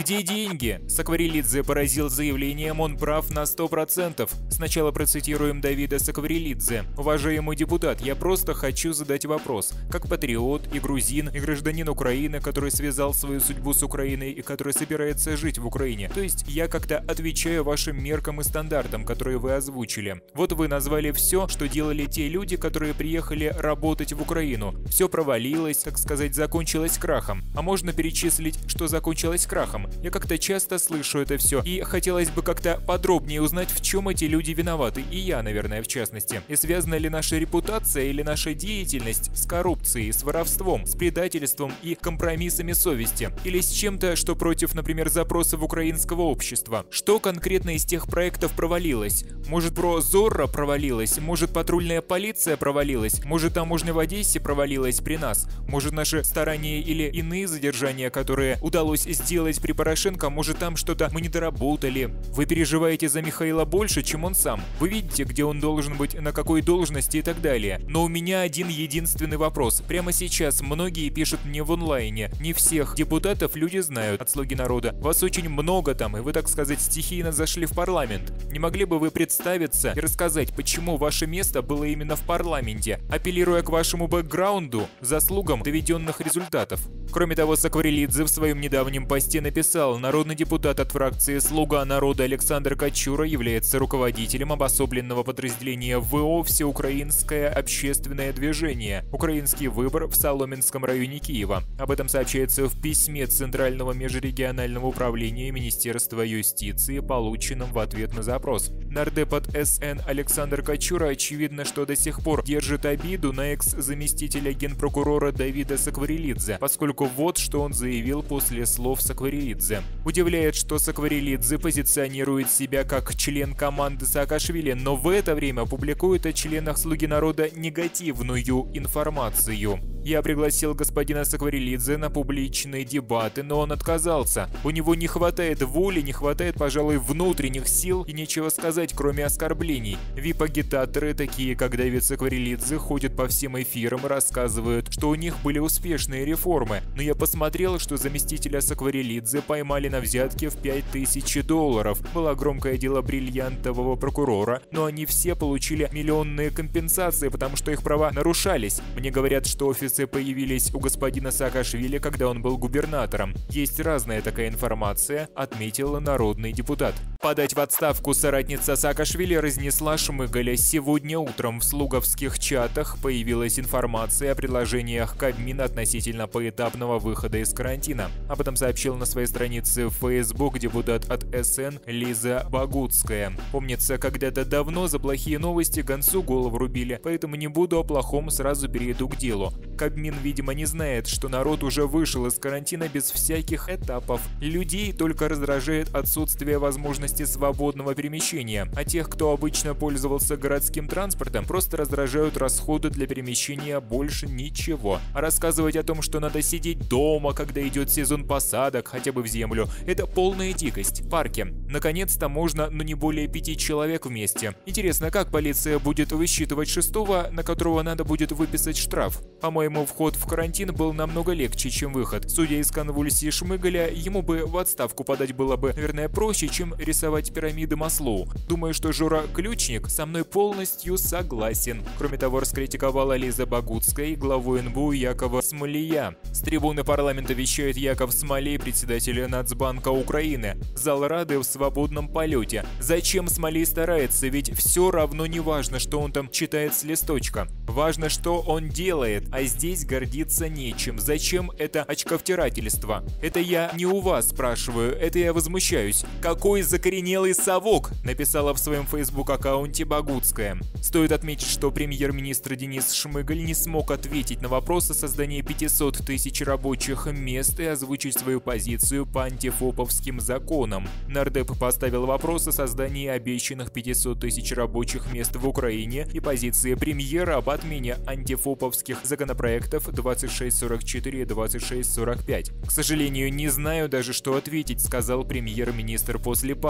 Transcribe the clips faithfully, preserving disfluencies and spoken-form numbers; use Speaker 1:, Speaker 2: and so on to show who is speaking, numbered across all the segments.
Speaker 1: Где деньги? Сакварелидзе поразил заявлением, он прав на сто процентов. Сначала процитируем Давида Сакварелидзе. Уважаемый депутат, я просто хочу задать вопрос. Как патриот и грузин, и гражданин Украины, который связал свою судьбу с Украиной и который собирается жить в Украине. То есть я как-то отвечаю вашим меркам и стандартам, которые вы озвучили. Вот вы назвали все, что делали те люди, которые приехали работать в Украину. Все провалилось, так сказать, закончилось крахом. А можно перечислить, что закончилось крахом? Я как-то часто слышу это все, и хотелось бы как-то подробнее узнать, в чем эти люди виноваты, и я, наверное, в частности. И связана ли наша репутация или наша деятельность с коррупцией, с воровством, с предательством и компромиссами совести? Или с чем-то, что против, например, запросов украинского общества? Что конкретно из тех проектов провалилось? Может, про Зорро провалилось? Может, патрульная полиция провалилась? Может, таможня в Одессе провалилась при нас? Может, наши старания или иные задержания, которые удалось сделать при Порошенко, может, там что-то мы не доработали? Вы переживаете за Михаила больше, чем он сам. Вы видите, где он должен быть, на какой должности и так далее. Но у меня один единственный вопрос. Прямо сейчас многие пишут мне в онлайне. Не всех депутатов люди знают от «Слуги народа». Вас очень много там, и вы, так сказать, стихийно зашли в парламент. Не могли бы вы представиться и рассказать, почему ваше место было именно в парламенте, апеллируя к вашему бэкграунду, заслугам доведенных результатов? Кроме того, Сакварелидзе в своем недавнем посте написал: народный депутат от фракции «Слуга народа» Александр Качура является руководителем обособленного подразделения ВО «Всеукраинское общественное движение. Украинский выбор» в Соломенском районе Киева. Об этом сообщается в письме Центрального межрегионального управления Министерства юстиции, полученном в ответ на запрос. Нардеп от СН Александр Качура очевидно, что до сих пор держит обиду на экс-заместителя генпрокурора Давида Сакварелидзе, поскольку вот что он заявил после слов Сакварелидзе. Удивляет, что Сакварелидзе позиционирует себя как член команды Саакашвили, но в это время публикует о членах «Слуги народа» негативную информацию. Я пригласил господина Сакварелидзе на публичные дебаты, но он отказался. У него не хватает воли, не хватает, пожалуй, внутренних сил и нечего сказать, кроме оскорблений. Вип-агитаторы, такие как Давид Сакварелидзе, ходят по всем эфирам и рассказывают, что у них были успешные реформы. Но я посмотрел, что заместителя Сакварелидзе поймали на взятке в пять тысяч долларов. Было громкое дело бриллиантового прокурора, но они все получили миллионные компенсации, потому что их права нарушались. Мне говорят, что офис появились у господина Саакашвили, когда он был губернатором. Есть разная такая информация, отметил народный депутат. Подать в отставку соратница Саакашвили разнесла Шмыгаля. Сегодня утром в слуговских чатах появилась информация о предложениях Кабмина относительно поэтапного выхода из карантина. Об этом сообщил на своей странице в Facebook депутат от СН Лиза Богутская. Помнится, когда-то давно за плохие новости гонцу голову рубили, поэтому не буду о плохом, сразу перейду к делу. Кабмин, видимо, не знает, что народ уже вышел из карантина без всяких этапов. Людей только раздражает отсутствие возможности свободного перемещения, а тех, кто обычно пользовался городским транспортом, просто раздражают расходы для перемещения, больше ничего. А рассказывать о том, что надо сидеть дома, когда идет сезон посадок, хотя бы в землю, это полная дикость. Парки. Наконец-то можно, но не более пяти человек вместе. Интересно, как полиция будет высчитывать шестого, на которого надо будет выписать штраф? По-моему, вход в карантин был намного легче, чем выход. Судя из конвульсии Шмыгаля, ему бы в отставку подать было бы, наверное, проще, чем рисовать пирамиды Маслоу. Думаю, что Жора Ключник со мной полностью согласен. Кроме того, раскритиковала Лиза Богутская и главу эн бэ у Якова Смолия. С трибуны парламента вещает Яков Смолей, председатель Нацбанка Украины. Зал Рады в свободном полете. Зачем Смолей старается? Ведь все равно не важно, что он там читает с листочка. Важно, что он делает, а здесь гордиться нечем. Зачем это очковтирательство? Это я не у вас спрашиваю, это я возмущаюсь. Какой закоренелый совок, написала в своем фейсбук-аккаунте Богутская. Стоит отметить, что премьер-министр Денис Шмыгаль не смог ответить на вопрос о создании пятисот тысяч рабочих мест и озвучить свою позицию по антифоповским законам. Нардеп поставил вопрос о создании обещанных пятисот тысяч рабочих мест в Украине и позиции премьера об отмене антифоповских законопроектов двадцать шесть сорок четыре и двадцать шесть сорок пять. К сожалению, не знаю даже, что ответить, сказал премьер-министр после паузы.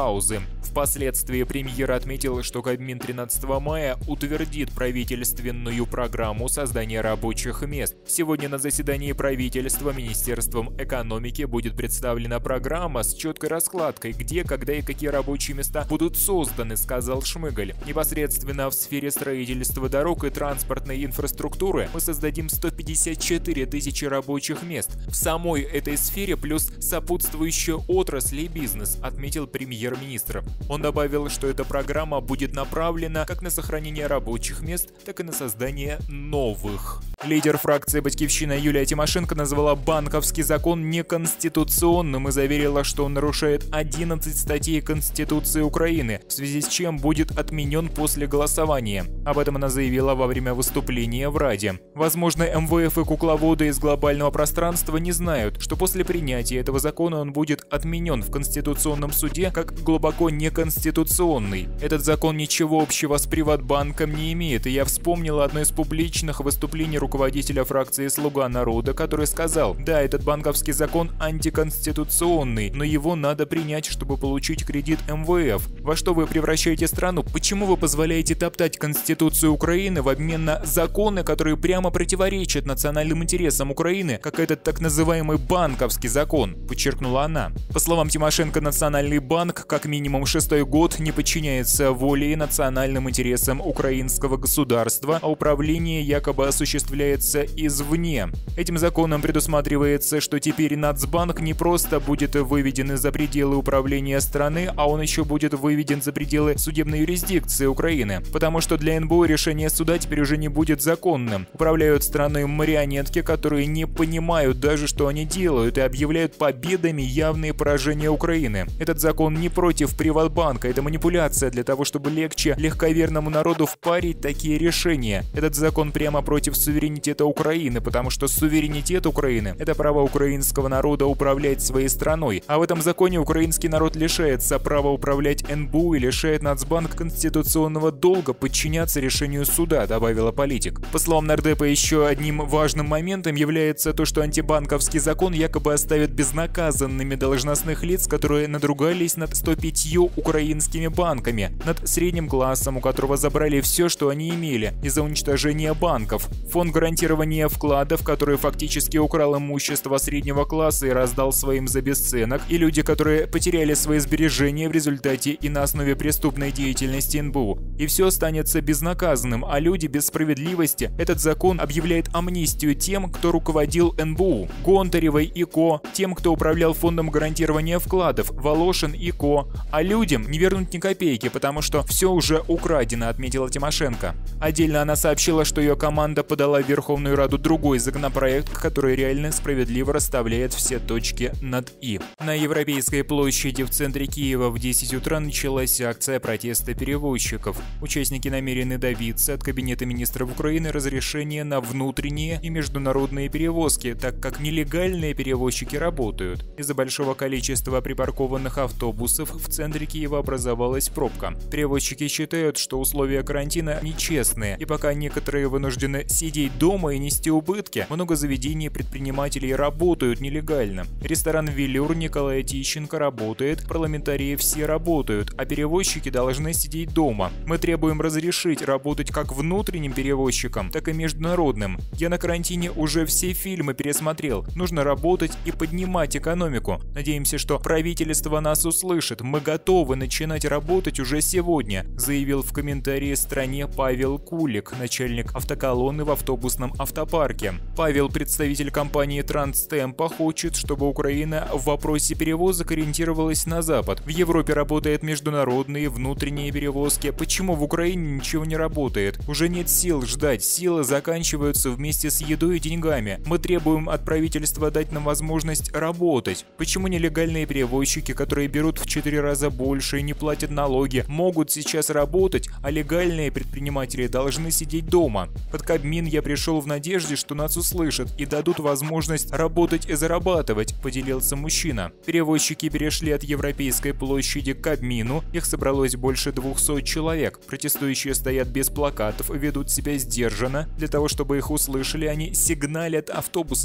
Speaker 1: паузы. Впоследствии премьер отметил, что Кабмин тринадцатого мая утвердит правительственную программу создания рабочих мест. Сегодня на заседании правительства Министерством экономики будет представлена программа с четкой раскладкой, где, когда и какие рабочие места будут созданы, сказал Шмыгаль. Непосредственно в сфере строительства дорог и транспортной инфраструктуры мы создадим сто пятьдесят четыре тысячи рабочих мест. В самой этой сфере плюс сопутствующие отрасли и бизнес, отметил премьер-министр. Он добавил, что эта программа будет направлена как на сохранение рабочих мест, так и на создание новых. Лидер фракции «Батькивщина» Юлия Тимошенко назвала банковский закон неконституционным и заверила, что он нарушает одиннадцать статей Конституции Украины, в связи с чем будет отменен после голосования. Об этом она заявила во время выступления в Раде. Возможно, эм вэ эф и кукловоды из глобального пространства не знают, что после принятия этого закона он будет отменен в Конституционном суде как глубоко неконституционный. Этот закон ничего общего с Приватбанком не имеет, и я вспомнила одно из публичных выступлений руководителя фракции «Слуга народа», который сказал: да, этот банковский закон антиконституционный, но его надо принять, чтобы получить кредит эм вэ эф. Во что вы превращаете страну? Почему вы позволяете топтать Конституцию Украины в обмен на законы, которые прямо противоречат национальным интересам Украины, как этот так называемый банковский закон, подчеркнула она. По словам Тимошенко, Национальный банк как минимум шестой год не подчиняется воле и национальным интересам украинского государства, а управление якобы осуществляется извне. Этим законом предусматривается, что теперь Нацбанк не просто будет выведен за пределы управления страны, а он еще будет выведен за пределы судебной юрисдикции Украины, потому что для эн бэ о решение суда теперь уже не будет законным. Управляют страной марионетки, которые не понимают даже, что они делают, и объявляют победами явные поражения Украины. Этот закон не против Приватбанка, это манипуляция для того, чтобы легче легковерному народу впарить такие решения. Этот закон прямо против суверенитета Украины, потому что суверенитет Украины – это право украинского народа управлять своей страной, а в этом законе украинский народ лишается права управлять эн бэ о и лишает Нацбанк конституционного долга подчиняться решению суда, добавила политик. По словам нардепа, еще одним важным моментом является то, что антибанковский закон якобы оставит безнаказанными должностных лиц, которые надругались над сто пятью украинскими банками, над средним классом, у которого забрали все, что они имели, из-за уничтожения банков. Фонд гарантирования вкладов, который фактически украл имущество среднего класса и раздал своим за бесценок, и люди, которые потеряли свои сбережения в результате и на основе преступной деятельности эн бэ о. И все останется безнаказанным, а люди без справедливости. Этот закон объявляет амнистию тем, кто руководил эн бэ о. Гонтаревой и ко, тем, кто управлял фондом гарантирования вкладов, Волошин и ко. А людям не вернуть ни копейки, потому что все уже украдено, отметила Тимошенко. Отдельно она сообщила, что ее команда подала в Верховную Раду другой законопроект, который реально справедливо расставляет все точки над «и». На Европейской площади в центре Киева в десять утра началась акция протеста перевозчиков. Участники намерены добиться от Кабинета министров Украины разрешения на внутренние и международные перевозки, так как нелегальные перевозчики работают. Из-за большого количества припаркованных автобусов в центре Киева образовалась пробка. Перевозчики считают, что условия карантина нечестные, и пока некоторые вынуждены сидеть дома и нести убытки, много заведений и предпринимателей работают нелегально. Ресторан «Велюр» Николая Тищенко работает, парламентарии все работают, а перевозчики должны сидеть дома. Мы требуем разрешить работать как внутренним перевозчикам, так и международным. Я на карантине уже все фильмы пересмотрел. Нужно работать и поднимать экономику. Надеемся, что правительство нас услышит. Мы готовы начинать работать уже сегодня, заявил в комментарии стране Павел Кулик, начальник автоколонны в автобусном автопарке. Павел, представитель компании Транстемпа, хочет, чтобы Украина в вопросе перевозок ориентировалась на Запад. В Европе работают международные внутренние перевозки. Почему в Украине ничего не работает? Уже нет сил ждать. Силы заканчиваются вместе с едой и деньгами. Мы требуем от правительства дать нам возможность работать. Почему нелегальные перевозчики, которые берут в четыре раза больше и не платят налоги, могут сейчас работать, а легальные предприниматели должны сидеть дома? Под Кабмин я пришел в надежде, что нас услышат и дадут возможность работать и зарабатывать, поделился мужчина. Перевозчики перешли от Европейской площади к Кабмину. Их собралось больше двухсот человек. Протестующие стоят без плакатов, ведут себя сдержанно. Для того, чтобы их услышали, они сигналят автобусами.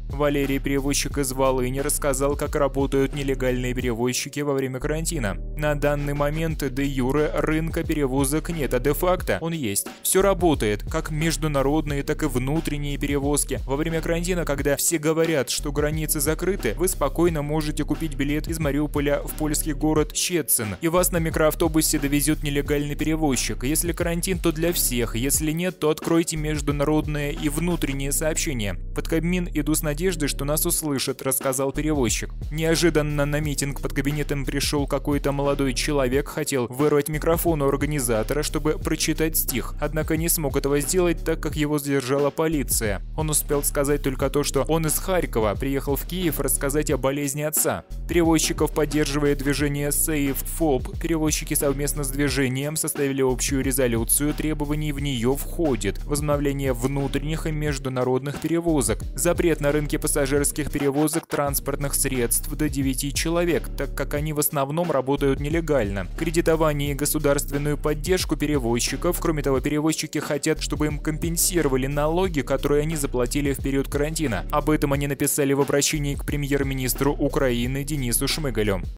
Speaker 1: Валерий, перевозчик из Волыни, рассказал, как работают нелегальные перевозчики во время карантина. На данный момент де юре рынка перевозок нет, а де-факто он есть. Все работает, как международные, так и внутренние перевозки. Во время карантина, когда все говорят, что границы закрыты, вы спокойно можете купить билет из Мариуполя в польский город Щецин, и вас на микроавтобусе довезет нелегальный перевозчик. Если карантин, то для всех, если нет, то откройте международные и внутренние сообщения. Под Кабмин иду с надеждой, что нас услышат, рассказал перевозчик. Неожиданно на митинг под кабинетом пришел какой-то молодой человек, хотел вырвать микрофон у организатора, чтобы прочитать стих, однако не смог этого сделать, так как его задержала полиция. Он успел сказать только то, что он из Харькова, приехал в Киев рассказать о болезни отца. Перевозчиков поддерживает движение Save Fob. Перевозчики совместно с движением составили общую резолюцию, требований в нее входит возобновление внутренних и международных перевозок, запрет на рынке пассажирских перевозок транспортных средств до девяти человек, так как они в основном работают нелегально, кредитование и государственную поддержку перевозчиков. Кроме того, перевозчики хотят, чтобы им компенсировали налоги, которые они заплатили в период карантина. Об этом они написали в обращении к премьер-министру Украины Денису Шмыгалю.